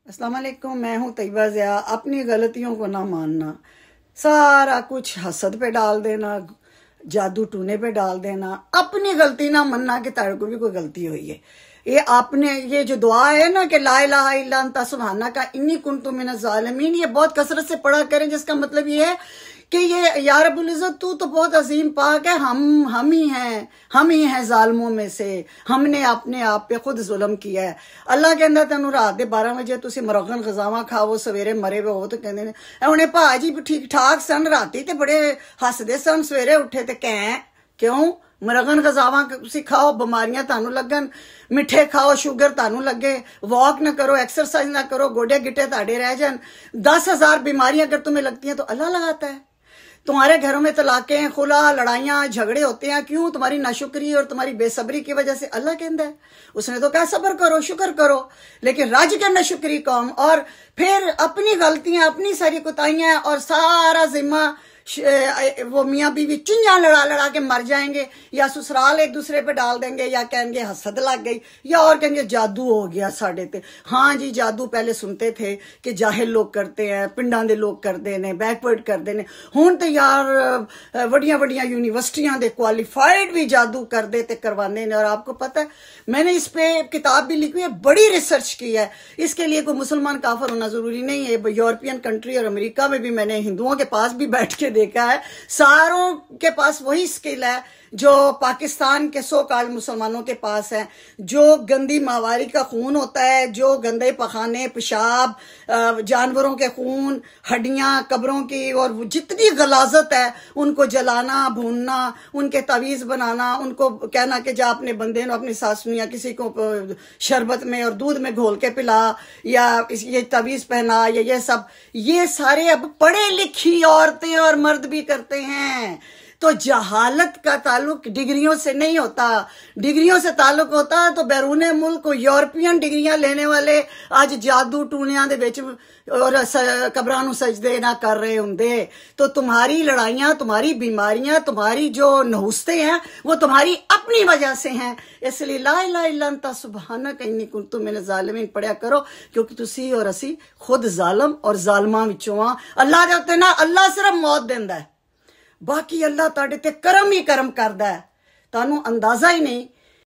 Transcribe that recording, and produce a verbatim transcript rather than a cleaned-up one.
अस्सलाम वालेकुम, मैं हूँ तैयबा ज़िया। अपनी गलतियों को ना मानना, सारा कुछ हसद पे डाल देना, जादू टूने पे डाल देना, अपनी गलती ना मानना कि तेरे को भी कोई गलती हुई है। ये आपने ये जो दुआ है ना कि ला इलाहा इल्ला अंता सुब्हानका इन्नी कुन्तु मिनज़ ज़ालिमीन, ये बहुत कसरत से पढ़ा करें, जिसका मतलब ये है कि ये या रब्बुल इज़्ज़त तू तो बहुत अजीम पाक है, हम हम ही हैं हम ही हैं जालिमों में से, हमने अपने आप पे खुद जुल्म किया है। अल्लाह कहता तेन रात के बारह बजे तुसी मुरगन गजावा खाओ, सवेरे मरे वे हो तो कहते ने उन्हें भाजी ठीक ठाक सन, राती ते बड़े हसदे सन, सवेरे उठे ते कैं क्यों मुरगन गजावा तुसी खाओ, बीमारियां तानू लगन, मिठे खाओ, शुगर तानू लगे, वॉक ना करो, एक्सरसाइज ना करो, गोडे गिट्टे ताड़े रह जान, दस हजार बीमारियां अगर तुम्हें लगती हैं तो अल्लाह लगाता है। तुम्हारे घरों में तलाकें हैं, खुला लड़ाइयां झगड़े होते हैं, क्यों? तुम्हारी नाशुक्री और तुम्हारी बेसब्री की वजह से। अल्लाह कहता है उसने तो कहा सब्र करो, शुक्र करो, लेकिन राज के नाशुक्री कौम, और फिर अपनी गलतियां, अपनी सारी कुताइयां और सारा जिम्मा वो मियाँ बीवी चुंझा लड़ा लड़ा के मर जाएंगे, या ससुराल एक दूसरे पे डाल देंगे, या कहेंगे हसद लग गई, या और कहेंगे जादू हो गया साढ़े ते। हाँ जी, जादू पहले सुनते थे कि जाहिल लोग करते हैं, पिंडां दे लोग करते ने, बैकवर्ड करते ने, हुण तो यार वड्डियां वड्डियां यूनिवर्सिटियां दे क्वालिफाइड भी जादू करते ते करवाने ने। और आपको पता है मैंने इस पे किताब भी लिखी है, बड़ी रिसर्च की है। इसके लिए कोई मुसलमान काफिर होना जरूरी नहीं है। यूरोपियन कंट्री और अमेरिका में भी मैंने हिंदुओं के पास भी बैठ के देखा है, सारों के पास वही स्किल है जो पाकिस्तान के सौ काल मुसलमानों के पास है। जो गंदी माहवारी का खून होता है, जो गंदे पखाने, पेशाब, जानवरों के खून, हड्डियां, कब्रों की, और जितनी गलाजत है, उनको जलाना, भूनना, उनके तवीज़ बनाना, उनको कहना कि जा अपने बंदे ने, अपनी सास या किसी को शरबत में और दूध में घोल के पिला, या ये तवीज़ पहना, या ये सब, ये सारे अब पढ़े लिखी औरतें और मर्द भी करते हैं। तो जहालत का ताल्लुक डिग्रियों से नहीं होता, डिग्रियों से ताल्लुक होता है तो बैरूने मुल्क यूरोपियन डिग्रियां लेने वाले आज जादू टूनिया दे विच और कब्रां नूं सजदे ना कर रहे होंदे। तो तुम्हारी लड़ाइयां, तुम्हारी बीमारियां, तुम्हारी जो नहुस्ते हैं वो तुम्हारी अपनी वजह से हैं। इसलिए ला इलाहा इल्ला अंता सुब्हानका इन्नी कुन्तु मिनज़ ज़ालिमीन पढ़िया करो, क्योंकि तुसी और असी खुद जालम और जालमां विचों आ। अल्लाह दे उत्ते ना अल्लाह सिर्फ मौत देंदा है, बाकी अल्लाह तुहाडे ते करम ही करम करदा है। तुहानू अंदाजा ही नहीं